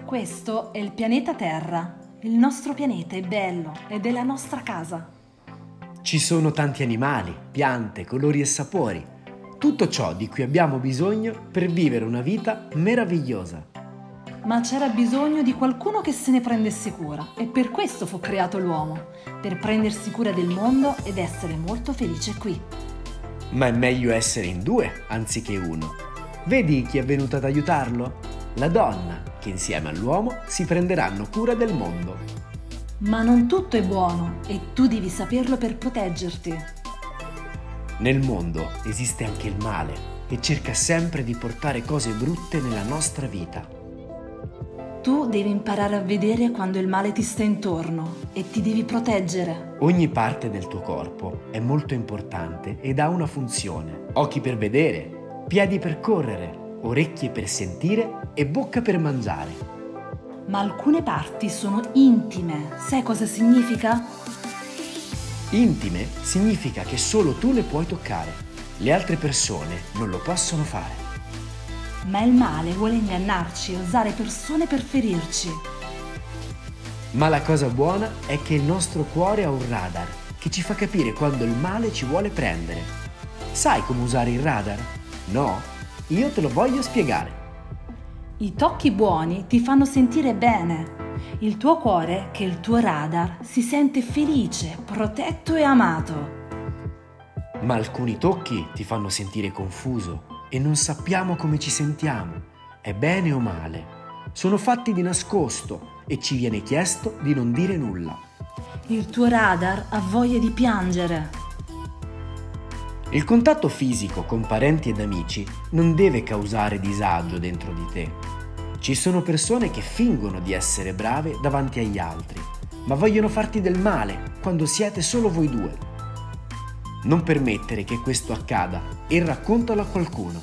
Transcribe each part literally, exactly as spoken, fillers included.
Questo è il pianeta Terra. Il nostro pianeta è bello ed è la nostra casa. Ci sono tanti animali, piante, colori e sapori. Tutto ciò di cui abbiamo bisogno per vivere una vita meravigliosa. Ma c'era bisogno di qualcuno che se ne prendesse cura e per questo fu creato l'uomo, per prendersi cura del mondo ed essere molto felice qui. Ma è meglio essere in due anziché uno. Vedi chi è venuto ad aiutarlo? La donna, che insieme all'uomo si prenderanno cura del mondo. Ma non tutto è buono e tu devi saperlo per proteggerti. Nel mondo esiste anche il male e cerca sempre di portare cose brutte nella nostra vita. Tu devi imparare a vedere quando il male ti sta intorno e ti devi proteggere. Ogni parte del tuo corpo è molto importante ed ha una funzione. Occhi per vedere, piedi per correre, orecchie per sentire e bocca per mangiare. Ma alcune parti sono intime. Sai cosa significa? Intime significa che solo tu le puoi toccare. Le altre persone non lo possono fare. Ma il male vuole ingannarci e usare persone per ferirci. Ma la cosa buona è che il nostro cuore ha un radar che ci fa capire quando il male ci vuole prendere. Sai come usare il radar? No? Io te lo voglio spiegare. I tocchi buoni ti fanno sentire bene. Il tuo cuore, che è il tuo radar, si sente felice, protetto e amato. Ma alcuni tocchi ti fanno sentire confuso e non sappiamo come ci sentiamo. È bene o male? Sono fatti di nascosto e ci viene chiesto di non dire nulla. Il tuo radar ha voglia di piangere. Il contatto fisico con parenti ed amici non deve causare disagio dentro di te. Ci sono persone che fingono di essere brave davanti agli altri, ma vogliono farti del male quando siete solo voi due. Non permettere che questo accada e raccontalo a qualcuno.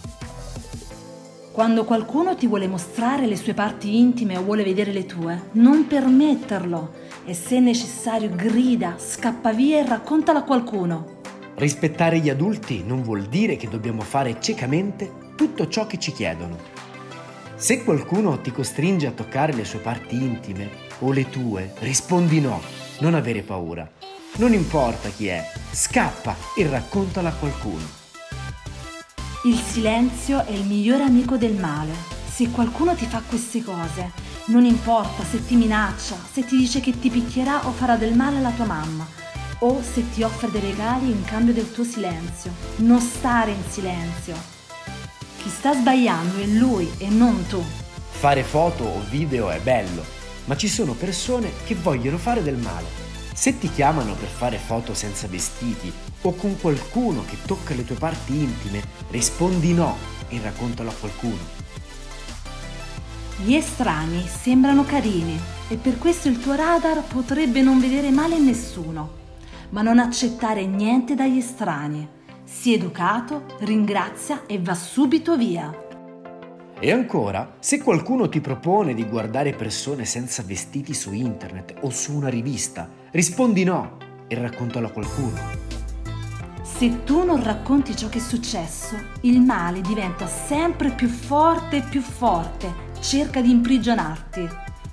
Quando qualcuno ti vuole mostrare le sue parti intime o vuole vedere le tue, non permetterlo e se necessario grida, scappa via e raccontalo a qualcuno. Rispettare gli adulti non vuol dire che dobbiamo fare ciecamente tutto ciò che ci chiedono. Se qualcuno ti costringe a toccare le sue parti intime o le tue, rispondi no, non avere paura. Non importa chi è, scappa e raccontala a qualcuno. Il silenzio è il migliore amico del male. Se qualcuno ti fa queste cose, non importa se ti minaccia, se ti dice che ti picchierà o farà del male alla tua mamma, o se ti offre dei regali in cambio del tuo silenzio. Non stare in silenzio. Chi sta sbagliando è lui e non tu. Fare foto o video è bello, ma ci sono persone che vogliono fare del male. Se ti chiamano per fare foto senza vestiti o con qualcuno che tocca le tue parti intime, rispondi no e raccontalo a qualcuno. Gli estranei sembrano carini e per questo il tuo radar potrebbe non vedere male in nessuno. Ma non accettare niente dagli estranei. Sii educato, ringrazia e va subito via. E ancora, se qualcuno ti propone di guardare persone senza vestiti su internet o su una rivista, rispondi no e raccontalo a qualcuno. Se tu non racconti ciò che è successo, il male diventa sempre più forte e più forte, cerca di imprigionarti.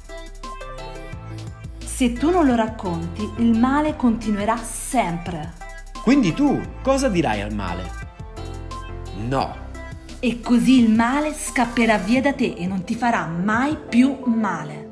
Se tu non lo racconti, il male continuerà sempre. Quindi tu cosa dirai al male? No. E così il male scapperà via da te e non ti farà mai più male.